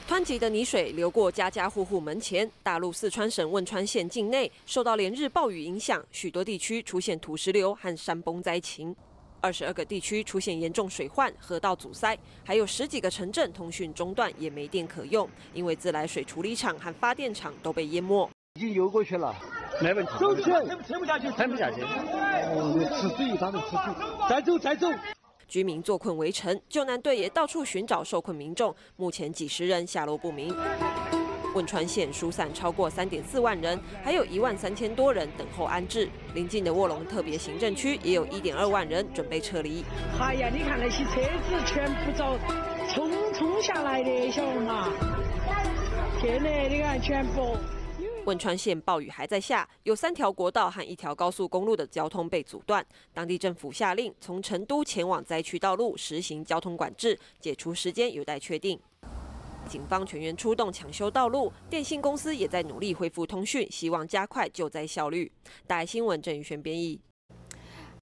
湍急的泥水流过家家户户门前。大陆四川省汶川县境内受到连日暴雨影响，许多地区出现土石流和山崩灾情。22个地区出现严重水患、河道阻塞，还有10几个城镇通讯中断，也没电可用，因为自来水处理厂和发电厂都被淹没。 已经游过去了，没问题。走起来，撑不下去，撑不下去。吃水，他们吃水，再走，再走。 居民坐困围城，救难队也到处寻找受困民众，目前几十人下落不明。汶川县疏散超过3.4万人，还有13000多人等候安置。邻近的卧龙特别行政区也有1.2万人准备撤离。 哎呀，你看那些车子全部遭冲下来的，晓得吗？天哪，你看全部。 汶川县暴雨还在下，有3条国道和1条高速公路的交通被阻断。当地政府下令从成都前往灾区道路实行交通管制，解除时间有待确定。警方全员出动抢修道路，电信公司也在努力恢复通讯，希望加快救灾效率。大爱新闻郑宇轩编译。